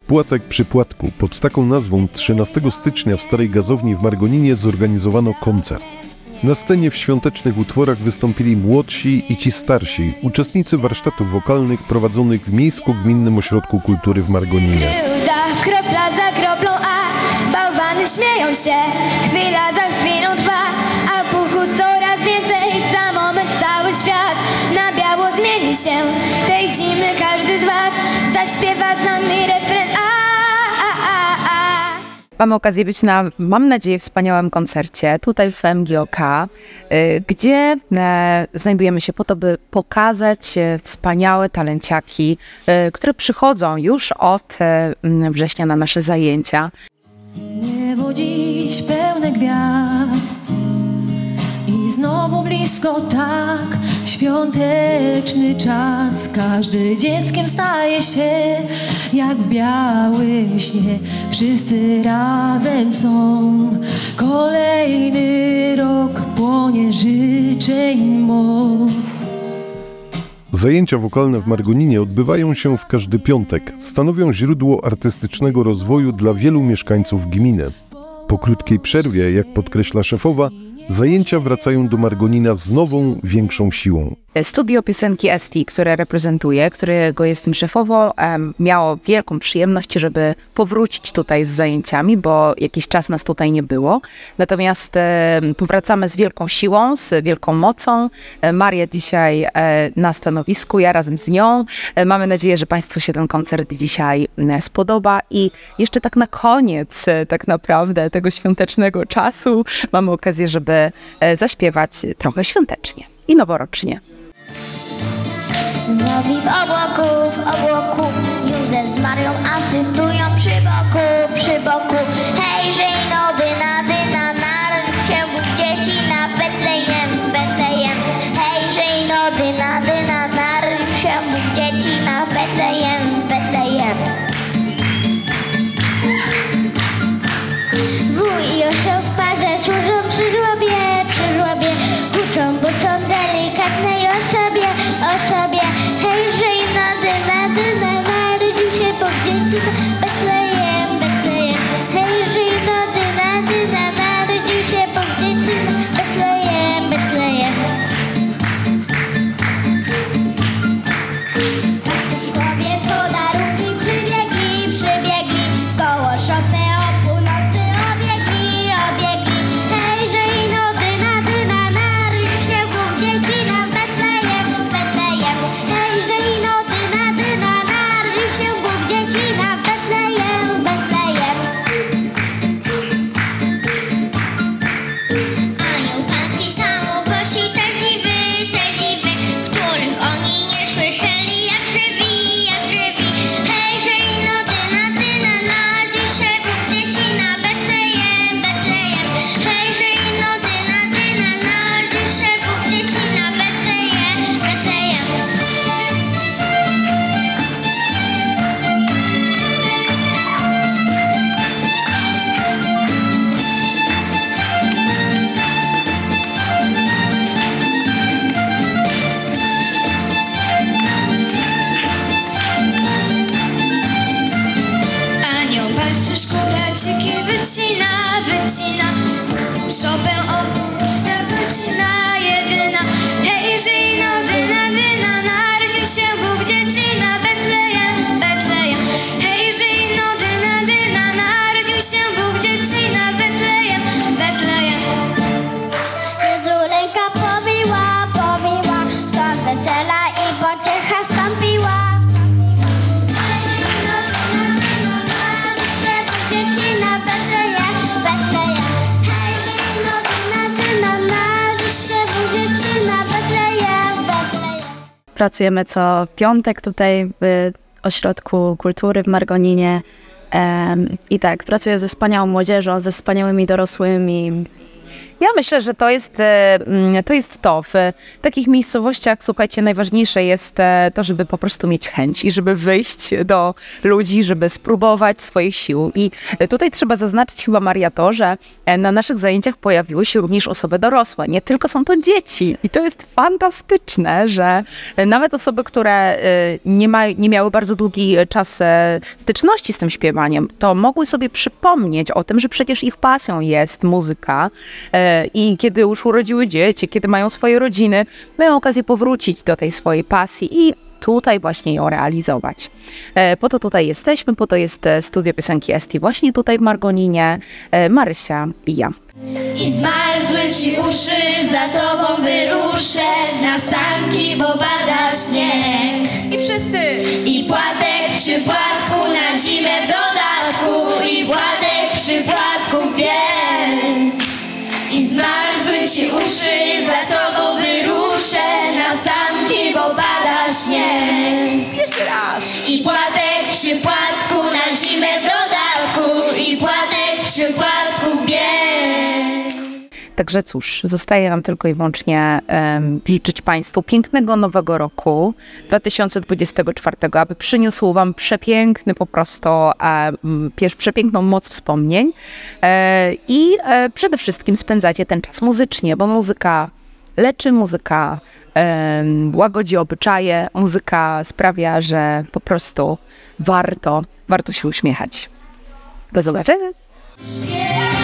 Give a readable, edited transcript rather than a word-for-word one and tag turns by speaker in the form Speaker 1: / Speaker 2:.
Speaker 1: Płatek przy Płatku. Pod taką nazwą 13 stycznia w Starej Gazowni w Margoninie zorganizowano koncert. Na scenie w świątecznych utworach wystąpili młodsi i ci starsi, uczestnicy warsztatów wokalnych prowadzonych w Miejsko-Gminnym Ośrodku Kultury w Margoninie.
Speaker 2: Kropla za kroplą, a bałwany śmieją się, chwila za chwilą trwa, a puchu coraz więcej, za moment cały świat na biało zmieni się. Tej zimy każdy z was zaśpiewa z nami refren
Speaker 3: Mamy okazję być na, mam nadzieję, wspaniałym koncercie tutaj w MGOK, gdzie znajdujemy się po to, by pokazać wspaniałe talenciaki, które przychodzą już od września na nasze zajęcia.
Speaker 4: Niebo dziś pełne gwiazd i znowu blisko tak, świąteczny czas. Każdy dzieckiem staje się jak w białym śnie. Wszyscy razem są, kolejny rok płonie życzeń moc.
Speaker 1: Zajęcia wokalne w Margoninie odbywają się w każdy piątek. Stanowią źródło artystycznego rozwoju dla wielu mieszkańców gminy. Po krótkiej przerwie, jak podkreśla szefowa, zajęcia wracają do Margonina z nową, większą siłą.
Speaker 3: Studio Piosenki ST, które reprezentuję, którego jestem szefową, miało wielką przyjemność, żeby powrócić tutaj z zajęciami, bo jakiś czas nas tutaj nie było. Natomiast powracamy z wielką siłą, z wielką mocą. Maria dzisiaj na stanowisku, ja razem z nią. Mamy nadzieję, że Państwu się ten koncert dzisiaj spodoba. I jeszcze tak na koniec tak naprawdę tego świątecznego czasu mamy okazję, żeby zaśpiewać trochę świątecznie i noworocznie.
Speaker 2: Nowi w obłoku, Józef z Marią asystują przy boku. Hej, no dyna, narodził się Bóg dzieci na Betlejem. Hej, no dyna, narodził się Bóg dzieci na Betlejem. Wuj i osioł w parze służą przy żłobie, buczą delikatnej osobie. Hej, no dyna, narodził się Bóg dzieci na Betlejem. Hej, no dyna, narodził się Bóg dzieci na Betlejem. Pastuszkowie z podarunki przybiegi, koło szopy o północy obiegi. Hej, no dyna, narodził się Bóg dzieci na Betlejem. Hej, no dyna, narodził się Bóg dzieci na Betlejem. Anioł pański sam głosi te dziwy, których oni nie słyszeli jak żywi. Hej, no dyna, narodził się Bóg dzieci na Betlejem. Hej, no dyna, narodził się Bóg dzieci na Betlejem. Anioł pasterz kuraciki wycina, szopę ta godzina jedyna. Hej, no dyna, narodził się Bóg dzieci na Betlejem. Hej, no dyna, narodził się Bóg dzieci na Betlejem. Jezu ręka powiła, stąd wesela i pociecha stąpiła.
Speaker 3: Pracujemy co piątek tutaj w Ośrodku Kultury w Margoninie. I tak, pracuję ze wspaniałą młodzieżą, ze wspaniałymi dorosłymi. Ja myślę, że to jest to. W takich miejscowościach, słuchajcie, najważniejsze jest to, żeby po prostu mieć chęć i żeby wyjść do ludzi, żeby spróbować swoich sił. I tutaj trzeba zaznaczyć chyba, Maria, to, że na naszych zajęciach pojawiły się również osoby dorosłe. Nie tylko są to dzieci. I to jest fantastyczne, że nawet osoby, które nie miały bardzo długi czas styczności z tym śpiewaniem, to mogły sobie przypomnieć o tym, że przecież ich pasją jest muzyka i kiedy już urodziły dzieci, kiedy mają swoje rodziny, mają okazję powrócić do tej swojej pasji i tutaj właśnie ją realizować. Po to tutaj jesteśmy, po to jest studio piosenki Esti właśnie tutaj w Margoninie, Marysia i ja.
Speaker 2: I zmarzły ci uszy, za tobą wyruszę na sanki, bo pada śnieg.
Speaker 5: I wszyscy!
Speaker 2: I płatek przy płatku, na zimę w dodatku. I płatek przy płatku, wiem. I zmarzły ci uszy, za tobą wyruszę na sanki, bo pada śnieg.
Speaker 5: Jeszcze raz!
Speaker 2: I płatek przy płatku, na zimę w dodatku. I płatek przy płatku, wiem.
Speaker 3: Także cóż, zostaje nam tylko i wyłącznie życzyć Państwu pięknego nowego roku 2024, aby przyniósł Wam przepiękny po prostu, przepiękną moc wspomnień i przede wszystkim spędzacie ten czas muzycznie, bo muzyka leczy, muzyka łagodzi obyczaje, muzyka sprawia, że po prostu warto się uśmiechać. Do zobaczenia!